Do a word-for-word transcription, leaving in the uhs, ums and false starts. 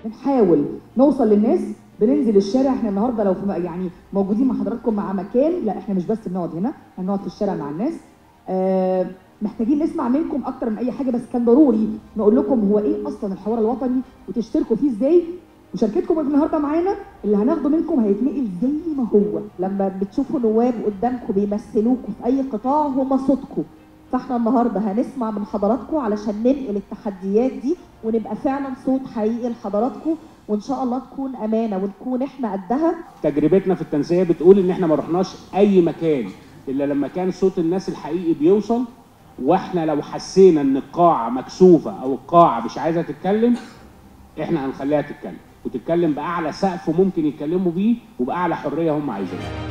بنحاول نوصل للناس، بننزل الشارع. احنا النهارده لو في يعني موجودين مع حضراتكم مع مكان، لا احنا مش بس بنقعد هنا، احنا بنقعد في الشارع مع الناس. آه محتاجين نسمع منكم اكتر من اي حاجه، بس كان ضروري نقول لكم هو ايه اصلا الحوار الوطني وتشتركوا فيه ازاي. مشاركتكم النهارده معانا اللي هناخده منكم هيتنقل زي ما هو. لما بتشوفوا نواب قدامكم بيمثلوكوا في اي قطاع هم صوتكم، فاحنا النهارده هنسمع من حضراتكم علشان ننقل التحديات دي ونبقى فعلا صوت حقيقي لحضراتكم، وان شاء الله تكون امانه ونكون احنا قدها. تجربتنا في التنسيق بتقول ان احنا ما رحناش اي مكان الا لما كان صوت الناس الحقيقي بيوصل، واحنا لو حسينا ان القاعه مكسوفه او القاعه مش عايزه تتكلم احنا هنخليها تتكلم، وتتكلم باعلى سقف ممكن يتكلموا بيه وباعلى حريه هم عايزينها.